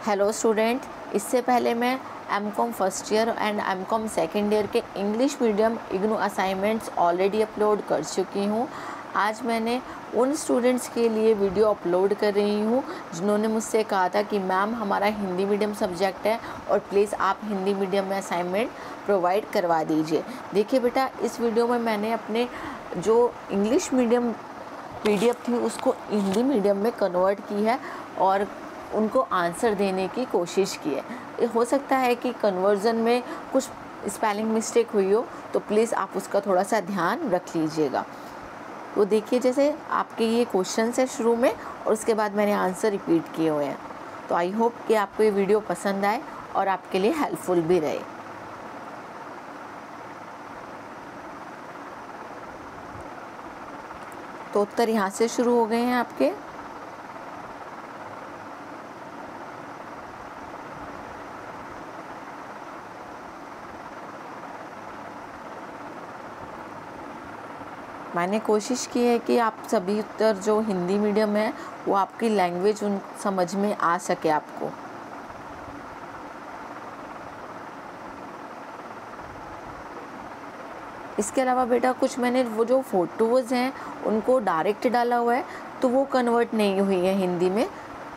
Hello student, इससे पहले मैं MCom first year and MCom second year के English medium IGNOU assignments already upload कर चुकी हूँ। आज मैंने उन स्टूडेंट्स के लिए वीडियो अपलोड कर रही हूँ जिन्होंने मुझसे कहा था कि मैम हमारा हिंदी मीडियम सब्जेक्ट है और प्लीज़ आप हिंदी मीडियम में असाइनमेंट प्रोवाइड करवा दीजिए। देखिए बेटा, इस वीडियो में मैंने अपने जो इंग्लिश मीडियम पीडीएफ थी उसको हिंदी मीडियम में कन्वर्ट की है और उनको आंसर देने की कोशिश की है। हो सकता है कि कन्वर्जन में कुछ स्पेलिंग मिस्टेक हुई हो, तो प्लीज़ आप उसका थोड़ा सा ध्यान रख लीजिएगा। तो देखिए, जैसे आपके ये क्वेश्चन है शुरू में और उसके बाद मैंने आंसर रिपीट किए हुए हैं। तो आई होप कि आपको ये वीडियो पसंद आए और आपके लिए हेल्पफुल भी रहे। तो उत्तर यहाँ से शुरू हो गए हैं आपके। मैंने कोशिश की है कि आप सभी उत्तर जो हिंदी मीडियम है वो आपकी लैंग्वेज उन समझ में आ सके आपको। इसके अलावा बेटा कुछ मैंने वो जो फ़ोटोज़ हैं उनको डायरेक्ट डाला हुआ है, तो वो कन्वर्ट नहीं हुई है हिंदी में।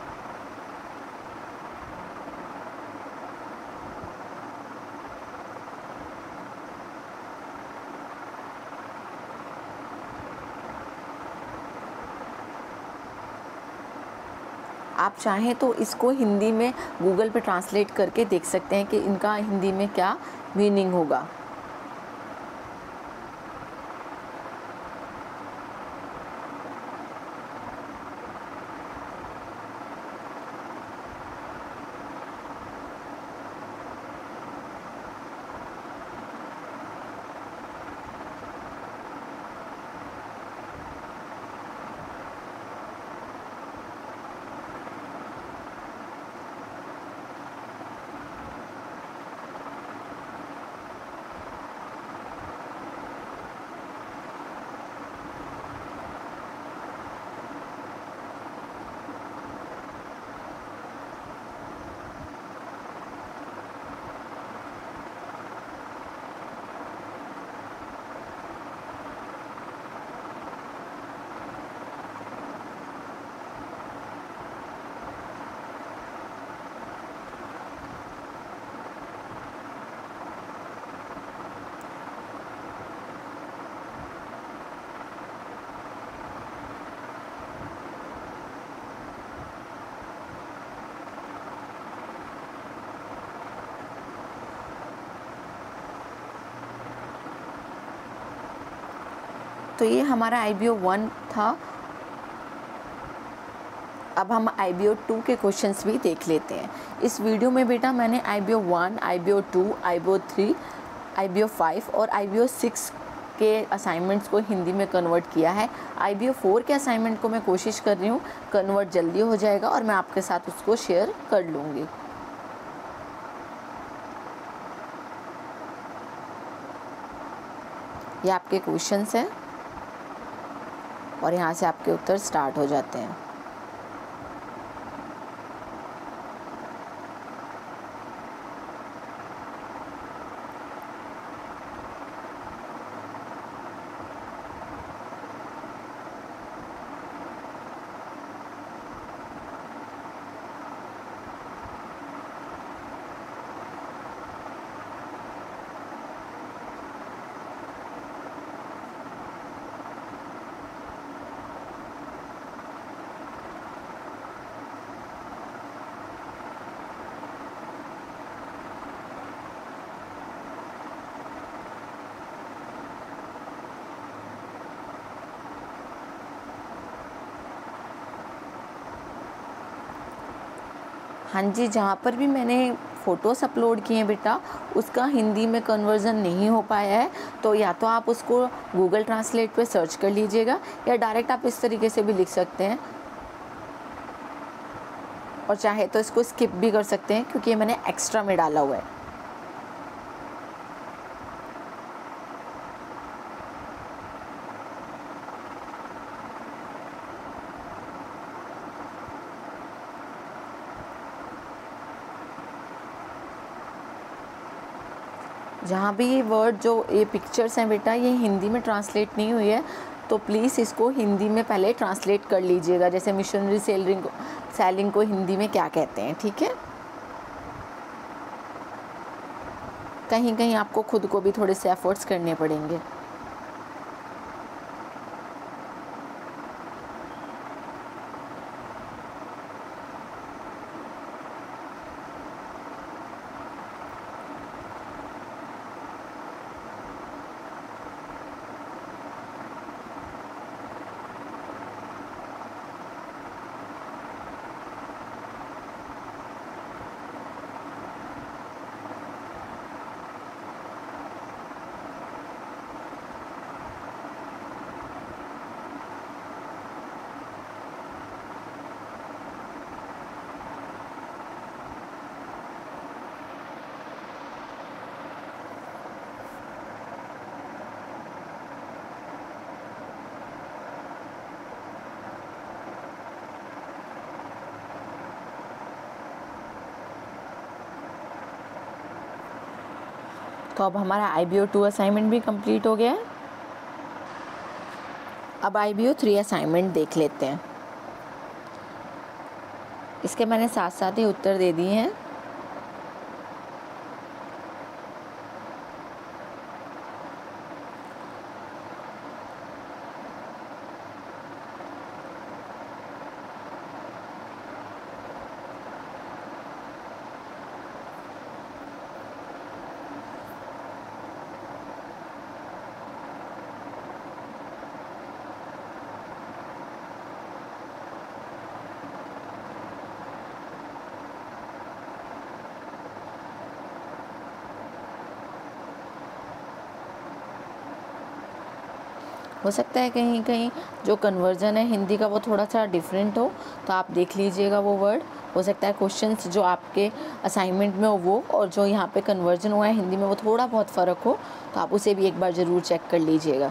आप चाहें तो इसको हिंदी में गूगल पे ट्रांसलेट करके देख सकते हैं कि इनका हिंदी में क्या मीनिंग होगा। तो ये हमारा IBO 1 था। अब हम IBO 2 के क्वेश्चंस भी देख लेते हैं। इस वीडियो में बेटा मैंने IBO 1, IBO 2, IBO 3, IBO 5 और IBO 6 के असाइनमेंट्स को हिंदी में कन्वर्ट किया है। IBO 4 के असाइनमेंट को मैं कोशिश कर रही हूँ कन्वर्ट जल्दी हो जाएगा और मैं आपके साथ उसको शेयर कर लूँगी। ये आपके क्वेश्चंस हैं और यहाँ से आपके उत्तर स्टार्ट हो जाते हैं। हाँ जी, जहाँ पर भी मैंने फ़ोटोज़ अपलोड किए हैं बेटा उसका हिंदी में कन्वर्ज़न नहीं हो पाया है, तो या तो आप उसको गूगल ट्रांसलेट पे सर्च कर लीजिएगा या डायरेक्ट आप इस तरीके से भी लिख सकते हैं और चाहे तो इसको स्किप भी कर सकते हैं क्योंकि ये मैंने एक्स्ट्रा में डाला हुआ है। जहाँ भी ये वर्ड जो ये पिक्चर्स हैं बेटा ये हिंदी में ट्रांसलेट नहीं हुई है तो प्लीज़ इसको हिंदी में पहले ट्रांसलेट कर लीजिएगा, जैसे मिशनरी सेलिंग को हिंदी में क्या कहते हैं, ठीक है। कहीं कहीं आपको खुद को भी थोड़े से एफर्ट्स करने पड़ेंगे। तो अब हमारा IBO 2 असाइनमेंट भी कंप्लीट हो गया है। अब IBO 3 असाइनमेंट देख लेते हैं। इसके मैंने साथ साथ ही उत्तर दे दिए हैं। हो सकता है कहीं कहीं जो कन्वर्जन है हिंदी का वो थोड़ा सा डिफरेंट हो, तो आप देख लीजिएगा वो वर्ड। हो सकता है क्वेश्चंस जो आपके असाइनमेंट में हो वो और जो यहाँ पे कन्वर्जन हुआ है हिंदी में वो थोड़ा बहुत फ़र्क हो, तो आप उसे भी एक बार ज़रूर चेक कर लीजिएगा।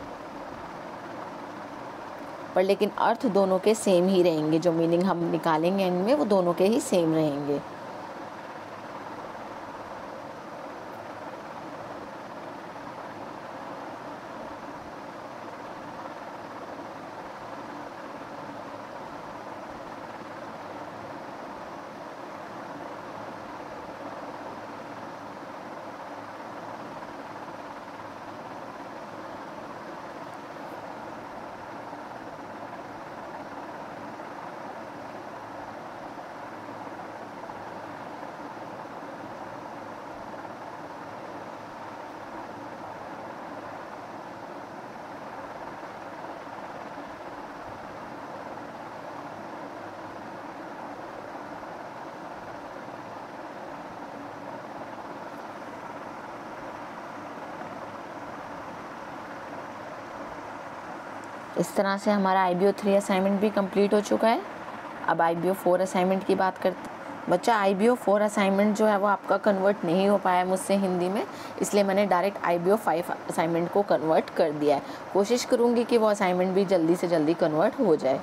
पर लेकिन अर्थ दोनों के सेम ही रहेंगे, जो मीनिंग हम निकालेंगे इनमें वो दोनों के ही सेम रहेंगे। इस तरह से हमारा IBO 3 असाइनमेंट भी कंप्लीट हो चुका है। अब IBO 4 असाइनमेंट की बात करते हैं। बच्चा IBO 4 असाइनमेंट जो है वो आपका कन्वर्ट नहीं हो पाया मुझसे हिंदी में, इसलिए मैंने डायरेक्ट IBO 5 असाइनमेंट को कन्वर्ट कर दिया है। कोशिश करूँगी कि वो असाइनमेंट भी जल्दी से जल्दी कन्वर्ट हो जाए।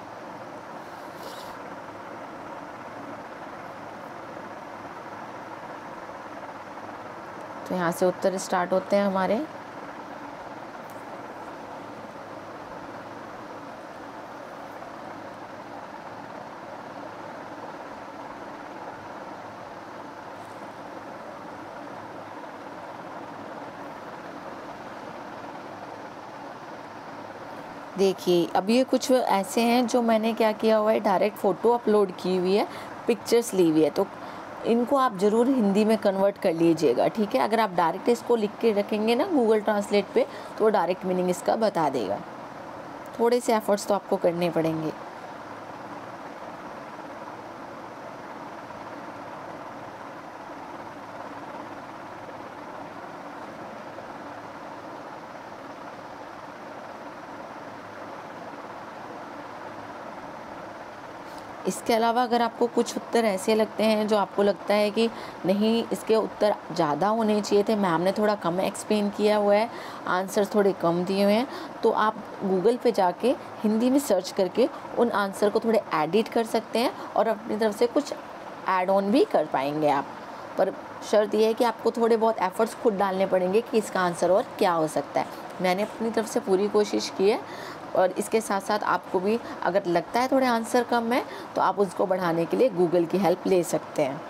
तो यहाँ से उत्तर स्टार्ट होते हैं हमारे। देखिए अब ये कुछ ऐसे हैं जो मैंने क्या किया हुआ है, डायरेक्ट फ़ोटो अपलोड की हुई है, पिक्चर्स ली हुई है, तो इनको आप ज़रूर हिंदी में कन्वर्ट कर लीजिएगा, ठीक है। अगर आप डायरेक्ट इसको लिख के रखेंगे ना गूगल ट्रांसलेट पे तो वो डायरेक्ट मीनिंग इसका बता देगा। थोड़े से एफर्ट्स तो आपको करने पड़ेंगे। इसके अलावा अगर आपको कुछ उत्तर ऐसे लगते हैं जो आपको लगता है कि नहीं इसके उत्तर ज़्यादा होने चाहिए थे, मैम ने थोड़ा कम एक्सप्लेन किया हुआ है, आंसर थोड़े कम दिए हुए हैं, तो आप गूगल पे जाके हिंदी में सर्च करके उन आंसर को थोड़े एडिट कर सकते हैं और अपनी तरफ से कुछ ऐड ऑन भी कर पाएंगे आप। पर शर्त यह है कि आपको थोड़े बहुत एफ़र्ट्स खुद डालने पड़ेंगे कि इसका आंसर और क्या हो सकता है। मैंने अपनी तरफ से पूरी कोशिश की है, और इसके साथ साथ आपको भी अगर लगता है थोड़े आंसर कम है तो आप उसको बढ़ाने के लिए गूगल की हेल्प ले सकते हैं।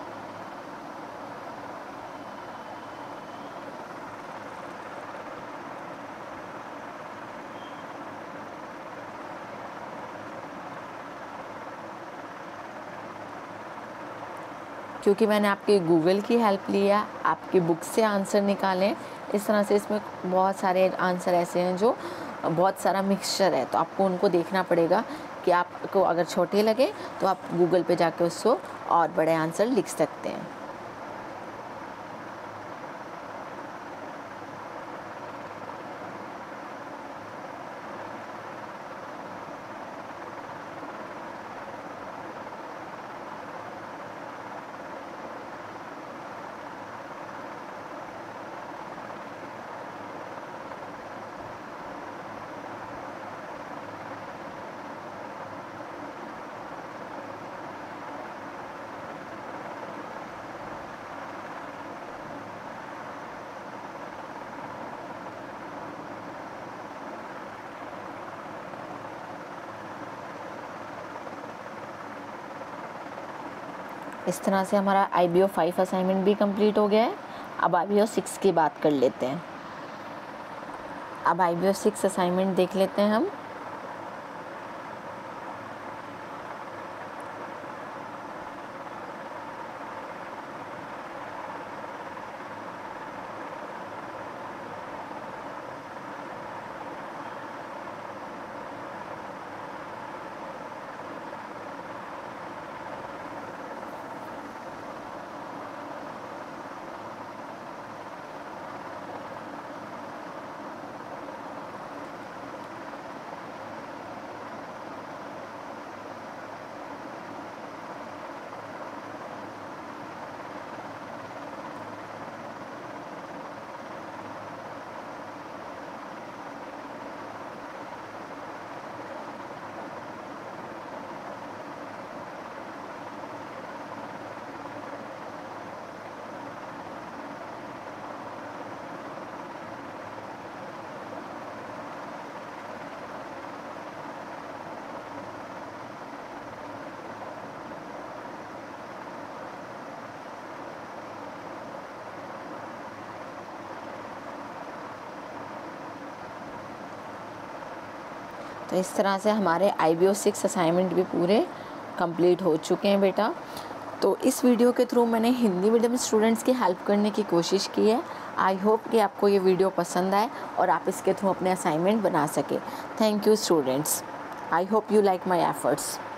क्योंकि मैंने आपके गूगल की हेल्प लिया, आपकी बुक से आंसर निकालें, इस तरह से इसमें बहुत सारे आंसर ऐसे हैं जो बहुत सारा मिक्सचर है, तो आपको उनको देखना पड़ेगा कि आपको अगर छोटे लगे तो आप गूगल पे जाके उसको और बड़े आंसर लिख सकते हैं। इस तरह से हमारा IBO 5 असाइनमेंट भी कंप्लीट हो गया है। अब IBO 6 की बात कर लेते हैं। अब IBO 6 असाइनमेंट देख लेते हैं हम। तो इस तरह से हमारे IBO 6 असाइनमेंट भी पूरे कंप्लीट हो चुके हैं बेटा। तो इस वीडियो के थ्रू मैंने हिंदी मीडियम स्टूडेंट्स की हेल्प करने की कोशिश की है। आई होप कि आपको ये वीडियो पसंद आए और आप इसके थ्रू अपने असाइनमेंट बना सके। Thank you students. I hope you like my efforts.